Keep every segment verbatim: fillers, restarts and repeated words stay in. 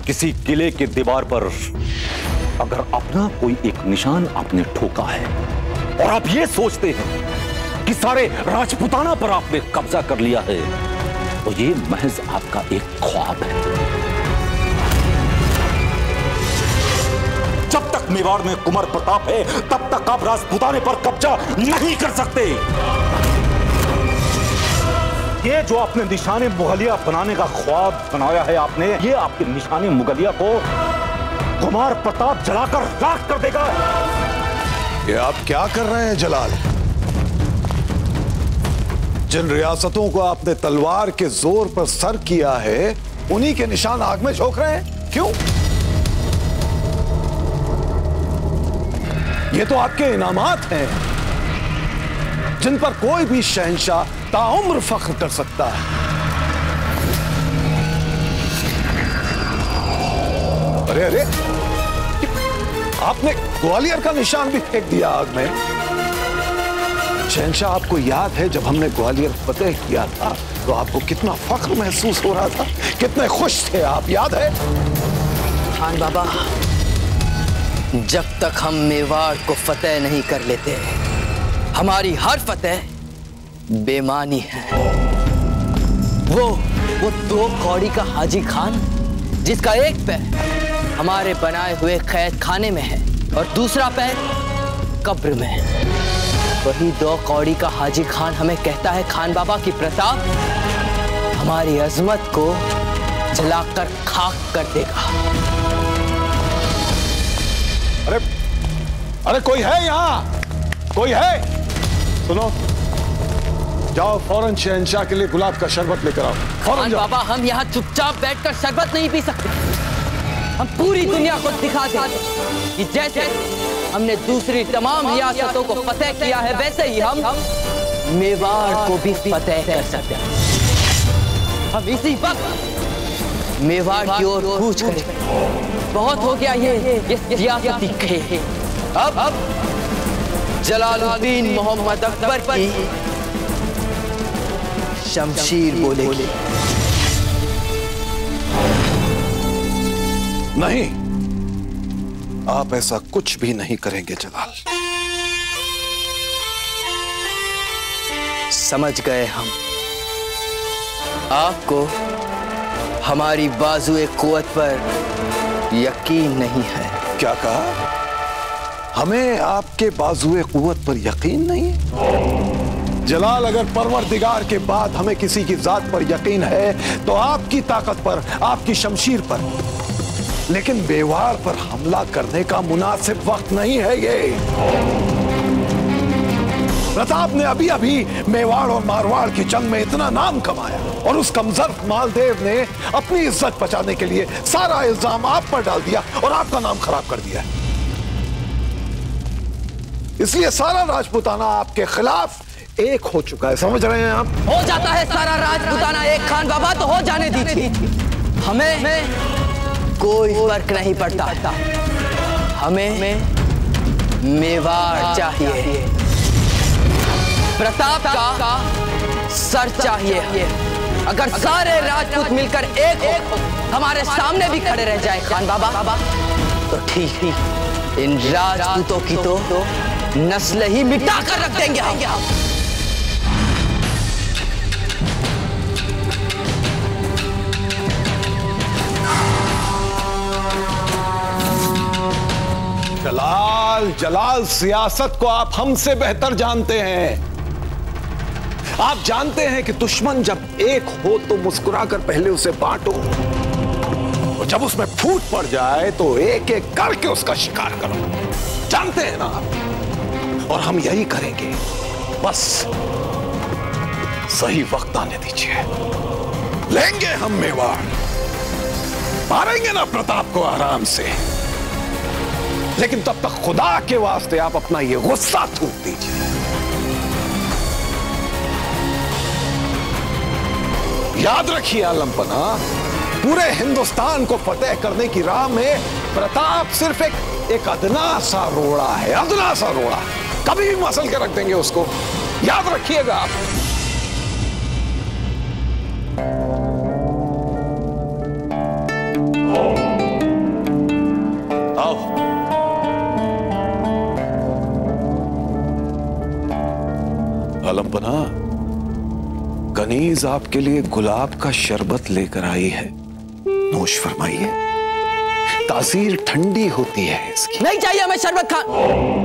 किसी किले के दीवार पर अगर अपना कोई एक निशान आपने ठोका है और आप ये सोचते हैं कि सारे राजपुताना पर आपने कब्जा कर लिया है, तो ये महज आपका एक ख्वाब है। जब तक मेवाड़ में कुंवर प्रताप है, तब तक आप राजपुताने पर कब्जा नहीं कर सकते। ये जो आपने निशाने मुगलिया बनाने का ख्वाब बनाया है आपने, ये आपके निशाने मुगलिया को कुमार प्रताप जलाकर राख कर देगा। ये आप क्या कर रहे हैं जलाल? जिन रियासतों को आपने तलवार के जोर पर सर किया है, उन्हीं के निशान आग में झोंक रहे हैं, क्यों? ये तो आपके इनामात हैं, जिन पर कोई भी शहंशाह ताउम्र फख्र कर सकता है। अरे अरे, आपने ग्वालियर का निशान भी फेंक दिया आग में। शहंशाह, आपको याद है जब हमने ग्वालियर फतेह किया था तो आपको कितना फख्र महसूस हो रहा था, कितने खुश थे आप, याद है? खान बाबा, जब तक हम मेवाड़ को फतेह नहीं कर लेते, हमारी हर फतेह बेमानी है। वो वो दो कौड़ी का हाजी खान, जिसका एक पैर हमारे बनाए हुए कैद खाने में है और दूसरा पैर कब्र में है, वही दो कौड़ी का हाजी खान हमें कहता है खान बाबा की प्रताप हमारी अजमत को जलाकर खाक कर देगा। अरे अरे कोई है यहाँ? कोई है? सुनो, जाओ फौरन शहंशाह के लिए गुलाब का शरबत लेकर आओ, फौरन जाओ। बाबा, हम यहाँ चुपचाप बैठकर शरबत नहीं पी सकते। हम पूरी दुनिया को दिखा दें कि जैसे हमने दूसरी तमाम रियासतों को फतेह किया है, वैसे ही हम मेवाड़ को भी फतेह कर सकते हैं। हम इसी वक्त मेवाड़ की ओर कूच करें। बहुत हो गया ये ये सियासती खेल। अब अब जलालुद्दीन मोहम्मद अकबर की शमशीर बोलेगी। नहीं, आप ऐसा कुछ भी नहीं करेंगे जलाल। समझ गए हम। आपको हमारी बाजुए कुव्वत पर यकीन नहीं है। क्या कहा? हमें आपके बाजुए कुव्वत पर यकीन नहीं? जलाल, अगर परवरदिगार के बाद हमें किसी की जात पर यकीन है तो आपकी ताकत पर, आपकी शमशीर पर। लेकिन मेवाड़ पर हमला करने का मुनासिब वक्त नहीं है ये। प्रताप ने अभी अभी मेवाड़ और मारवाड़ की जंग में इतना नाम कमाया और उस कमजोर मालदेव ने अपनी इज्जत बचाने के लिए सारा इल्जाम आप पर डाल दिया और आपका नाम खराब कर दिया। इसलिए सारा राजपुताना आपके खिलाफ एक हो चुका है, समझ रहे हैं आप? हो जाता है सारा राजपुताना एक खान बाबा, तो हो जाने दीजिए। हमें कोई फर्क नहीं पड़ता। हमें मेवाड़ चाहिए, प्रताप का सर चाहिए। अगर सारे राजपूत मिलकर एक हो, हमारे सामने भी खड़े रह जाए खान बाबा, तो ठीक ही इन राजपूतों की तो नस्ल ही मिटा कर रख देंगे हम। जलाल, जलाल, सियासत को आप हमसे बेहतर जानते हैं। आप जानते हैं कि दुश्मन जब एक हो तो मुस्कुराकर पहले उसे बांटो, और जब उसमें फूट पड़ जाए तो एक एक करके उसका शिकार करो। जानते हैं ना? और हम यही करेंगे, बस सही वक्त आने दीजिए। लेंगे हम मेवाड़, मारेंगे ना प्रताप को आराम से, लेकिन तब तक खुदा के वास्ते आप अपना ये गुस्सा थूक दीजिए। याद रखिए आलमपना, पूरे हिंदुस्तान को फतेह करने की राह में प्रताप सिर्फ एक एक अदना सा रोड़ा है, अदना सा रोड़ा। कभी भी मसल के रख देंगे उसको, याद रखिएगा आप। Oh. आलम पना, कनीज आपके लिए गुलाब का शरबत लेकर आई है, नोश फरमाइए। तासीर ठंडी होती है इसकी। नहीं चाहिए हमें शरबत खान।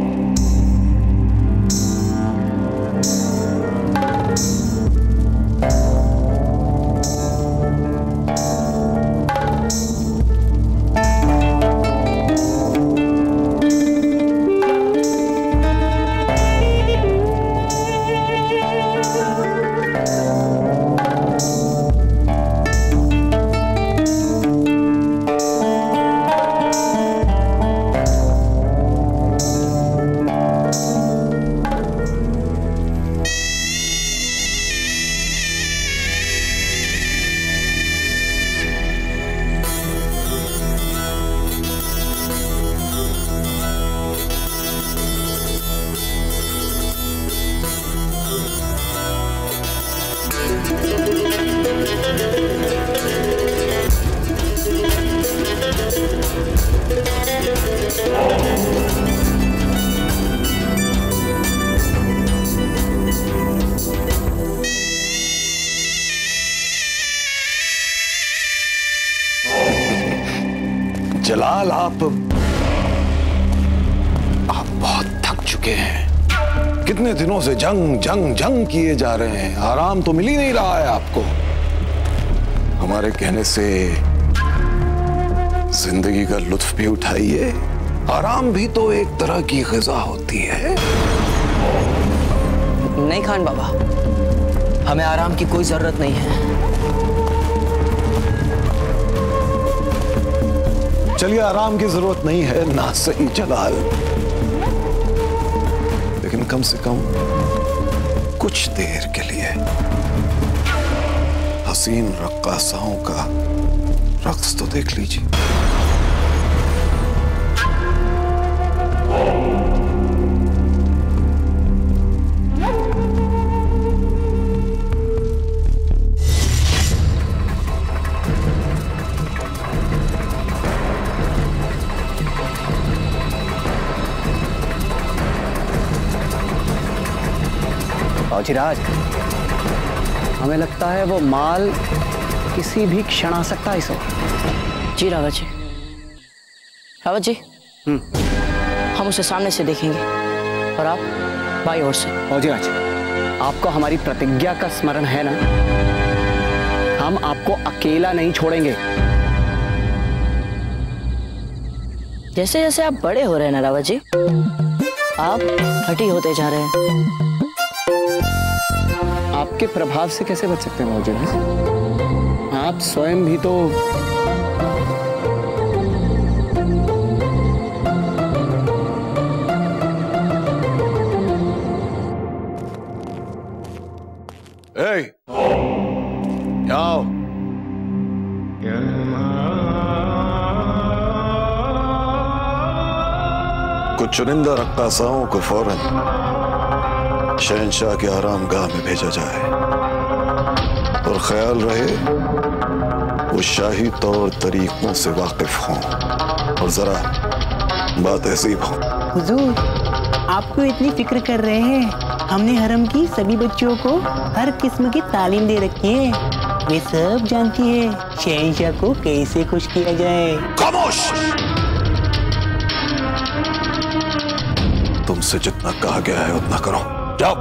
जलाल, आप आप बहुत थक चुके हैं। कितने दिनों से जंग जंग जंग किए जा रहे हैं, आराम तो मिल ही नहीं रहा है आपको। हमारे कहने से जिंदगी का लुत्फ भी उठाइए। आराम भी तो एक तरह की ग़िज़ा होती है। नहीं खान बाबा, हमें आराम की कोई जरूरत नहीं है। चलिए, आराम की जरूरत नहीं है ना, सही जलाल, लेकिन कम से कम कुछ देर के लिए हसीन रक्कासाओं का रक्स तो देख लीजिए। फौजीराज, हमें लगता है वो माल किसी भी क्षण आ सकता है इस वक्त। जी रावत जी, रावत जी, हम उसे सामने से देखेंगे और आप बाई ओर से। फौजीराज, आपको हमारी प्रतिज्ञा का स्मरण है ना? हम आपको अकेला नहीं छोड़ेंगे। जैसे जैसे आप बड़े हो रहे हैं ना रावत जी, आप हठी होते जा रहे हैं। आपके प्रभाव से कैसे बच सकते हैं फौजीराज? आप स्वयं भी तो ए, आओ। कुछ चुनिंदा रक्कासाओं को फौरन शहंशाह के आराम गाह में भेजा जाए और ख्याल रहे वो शाही तौर तरीकों से वाकिफ हों और जरा बातहज़ीब हों। हुजूर, आपको इतनी फिक्र कर रहे हैं। हमने हरम की सभी बच्चियों को हर किस्म की तालीम दे रखी है। वे सब जानती है शहंशाह को कैसे खुश किया जाए। खामोश! तुमसे जितना कहा गया है उतना करो। जाओ।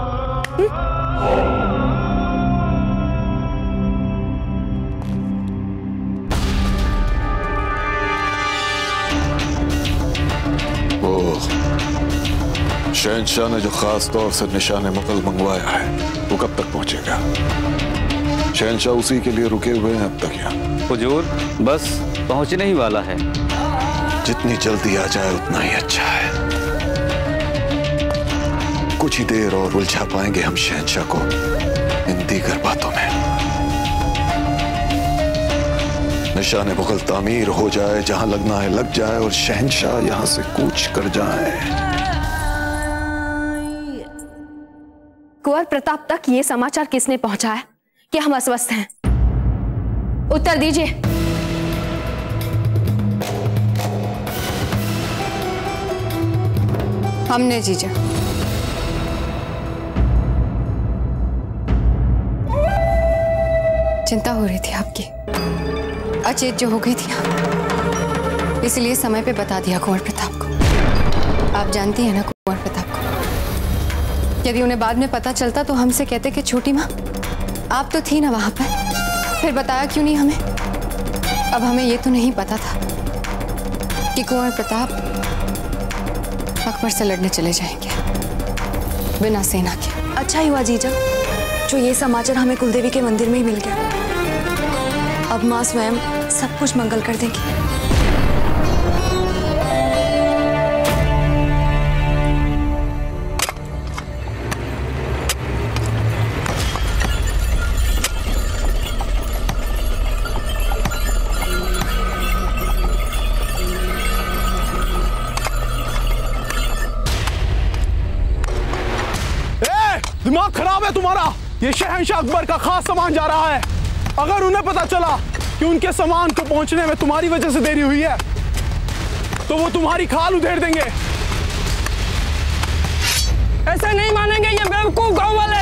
वो शहंशाह ने जो खास तौर से निशान मुगल मंगवाया है वो कब तक पहुंचेगा? शहंशाह उसी के लिए रुके हुए हैं अब तक यहाँ। हुजूर, बस पहुंचने ही वाला है। जितनी जल्दी आ जाए उतना ही अच्छा है। कुछ ही देर और उलझा पाएंगे हम शहंशाह को इन दीगर बातों में। निशान मुगल तामीर हो जाए, जहां लगना है लग जाए और शहंशाह यहां से कूच कर जाए। कुंवर प्रताप तक ये समाचार किसने पहुंचाया कि हम अस्वस्थ हैं? उत्तर दीजिए। हमने जीजा। चिंता हो रही थी आपकी, अचेत जो हो गई थी आप, इसलिए समय पे बता दिया कुंवर प्रताप को। आप जानती हैं ना कुंवर प्रताप को, यदि उन्हें बाद में पता चलता तो हमसे कहते कि छोटी माँ आप तो थी ना वहां पर, फिर बताया क्यों नहीं हमें। अब हमें ये तो नहीं पता था कि कुंवर प्रताप अकबर से लड़ने चले जाएंगे बिना सेना के। अच्छा ही हुआ जीजा जो ये समाचार हमें कुलदेवी के मंदिर में ही मिल गया। अब माँ स्वयं सब कुछ मंगल कर देगी। दिमाग खराब है तुम्हारा। ये शहंशाह अकबर का खास सामान जा रहा है। अगर उन्हें पता चला कि उनके सामान को पहुंचने में तुम्हारी वजह से देरी हुई है तो वो तुम्हारी खाल उधेड़ देंगे। ऐसे नहीं मानेंगे ये बेवकूफ गांव वाले।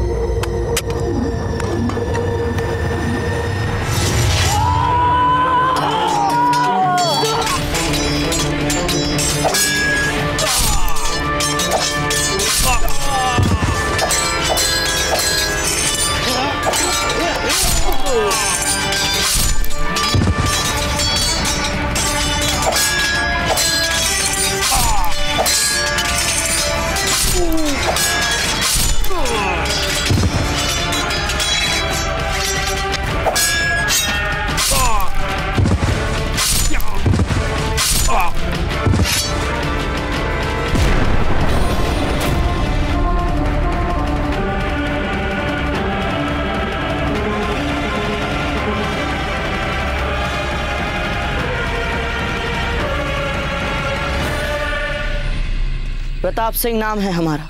प्रताप सिंह नाम है हमारा,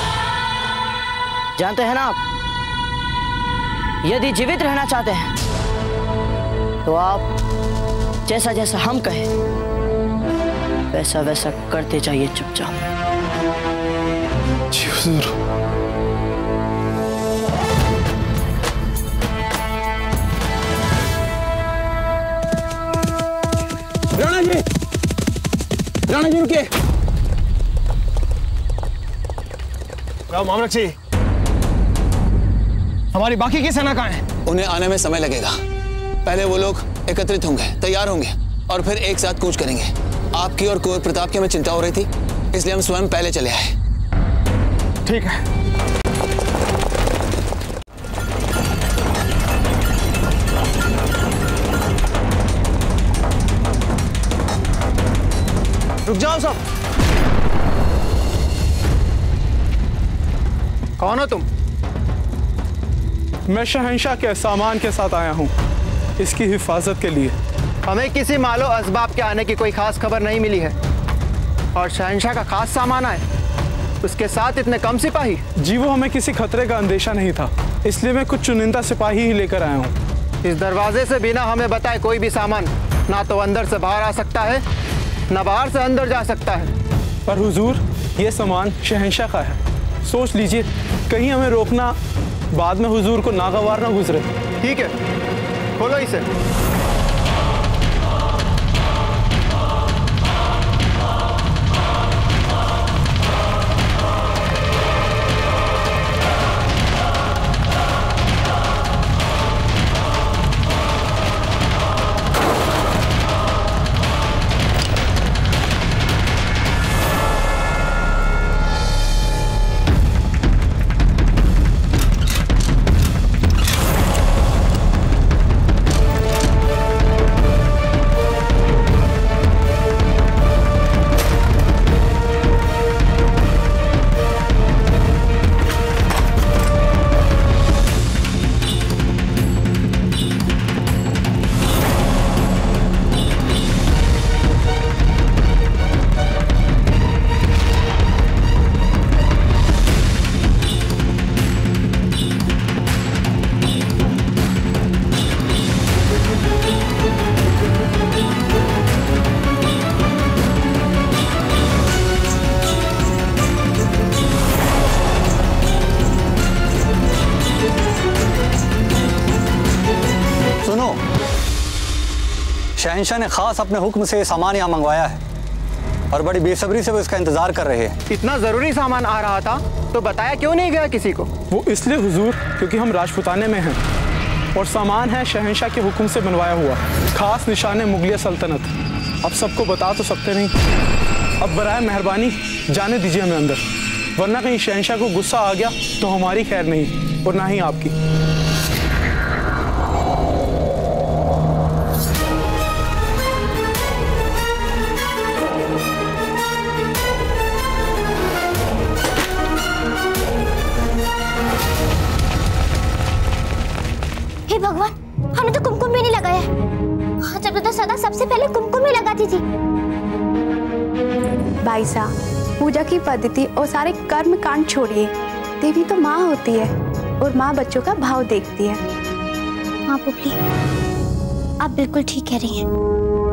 जानते हैं ना आप। यदि जीवित रहना चाहते हैं तो आप जैसा जैसा हम कहें वैसा वैसा करते जाइए चुपचाप। जी हुजूर। राणा जी, राणा जी रुकिए। मामलक जी, हमारी बाकी की सेना कहाँ है? उन्हें आने में समय लगेगा। पहले वो लोग एकत्रित होंगे, तैयार होंगे और फिर एक साथ कूच करेंगे। आपकी और कुंवर प्रताप की हमें चिंता हो रही थी, इसलिए हम स्वयं पहले चले आए। ठीक है। रुक जाओ सब। कौन हो तुम? मैं शहंशाह के सामान के साथ आया हूँ, इसकी हिफाजत के लिए। हमें किसी मालो असबाब के आने की कोई खास खबर नहीं मिली है और शहंशाह का खास सामान आए, उसके साथ इतने कम सिपाही? जी वो हमें किसी खतरे का अंदेशा नहीं था, इसलिए मैं कुछ चुनिंदा सिपाही ही लेकर आया हूँ। इस दरवाजे से बिना हमें बताए कोई भी सामान ना तो अंदर से बाहर आ सकता है ना बाहर से अंदर जा सकता है। पर हुजूर ये सामान शहंशाह का है, सोच लीजिए कहीं हमें रोकना बाद में हुजूर को नागवार ना गुजरे। ठीक है, खोलो इसे। शहंशाह ने खास अपने हुक्म से सामान यहाँ मंगवाया है और बड़ी बेसब्री से वो इसका इंतजार कर रहे हैं। इतना जरूरी सामान आ रहा था तो बताया क्यों नहीं गया किसी को? वो इसलिए हुजूर क्योंकि हम राजपुताने में हैं और सामान है शहंशाह के हुक्म से बनवाया हुआ, खास निशाने मुगलिया सल्तनत। अब सबको बता तो सकते नहीं, अब बराए मेहरबानी जाने दीजिए हमें अंदर, वरना कहीं शहंशाह को गुस्सा आ गया तो हमारी खैर नहीं और ना ही आपकी। हे भगवान, हमने तो कुमकुम भी नहीं लगाया। जब तो, तो सदा सबसे पहले कुमकुम ही लगाती थी। भाई साहब, पूजा की पद्धति और सारे कर्म कांड छोड़िए। देवी तो माँ होती है और माँ बच्चों का भाव देखती है। हाँ पुपली, आप बिल्कुल ठीक कह रही हैं।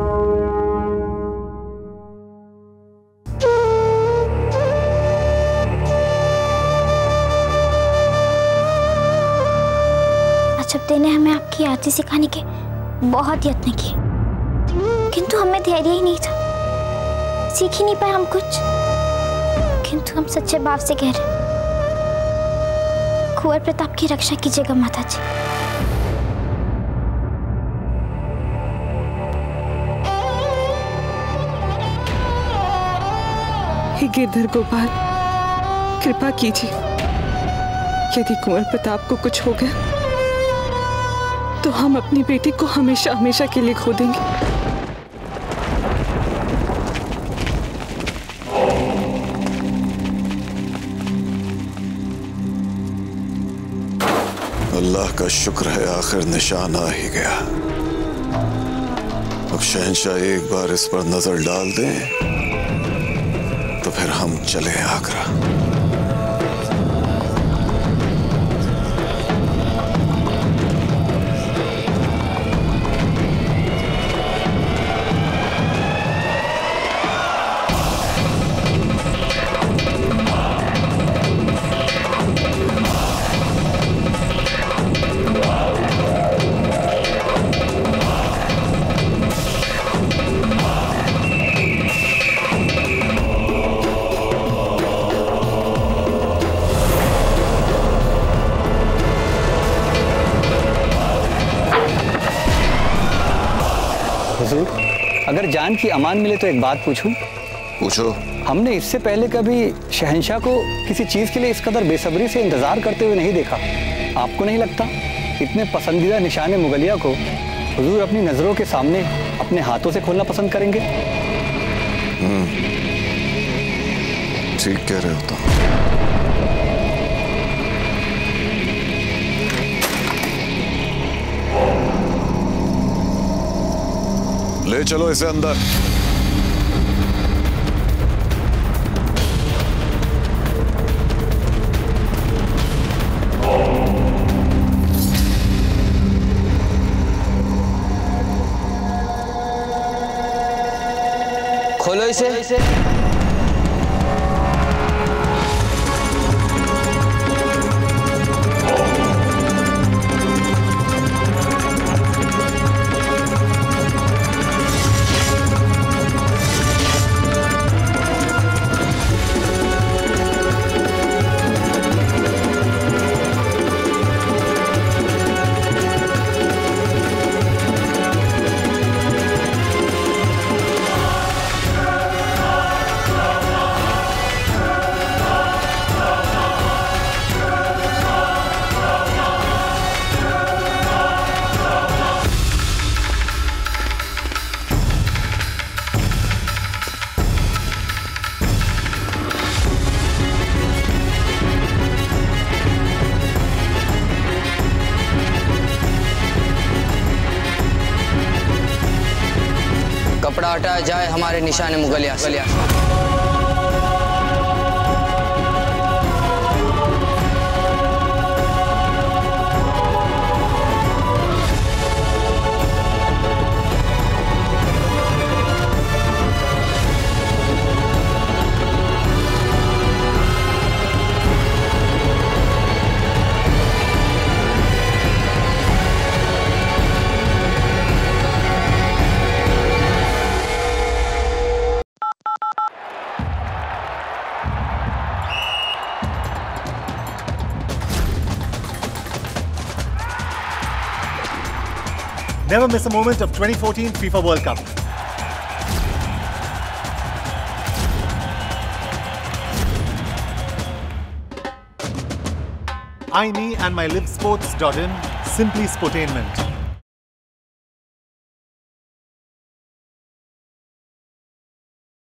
रजपुते ने हमें आपकी आरती सिखाने के बहुत यत्न किए, किंतु हमें धैर्य ही नहीं था। सीख ही नहीं पाए हम कुछ। किंतु हम सच्चे भाव से कह रहे, कुंवर प्रताप की रक्षा कीजिएगा माता जी। हे गिरधर गोपाल, कृपा कीजिए। यदि कुंवर प्रताप को कुछ हो गया तो हम अपनी बेटी को हमेशा हमेशा के लिए खो देंगे। अल्लाह का शुक्र है, आखिर निशान आ ही गया। अब शहंशाह एक बार इस पर नजर डाल दें तो फिर हम चले आगरा। अगर जान की अमान मिले तो एक बात पूछूं? पूछो। हमने इससे पहले कभी शहंशाह को किसी चीज के लिए इस कदर बेसब्री से इंतजार करते हुए नहीं देखा। आपको नहीं लगता इतने पसंदीदा निशाने मुगलिया को हुजूर अपनी नजरों के सामने अपने हाथों से खोलना पसंद करेंगे? हम्म, ठीक कह रहे हो तो। ले चलो इसे अंदर। खोलो इसे। कपड़ा हटाया जाए हमारे निशाने मुगलिया से। Never miss a moment of twenty fourteen FIFA World Cup. I, me and my live sports dot in, simply sportainment.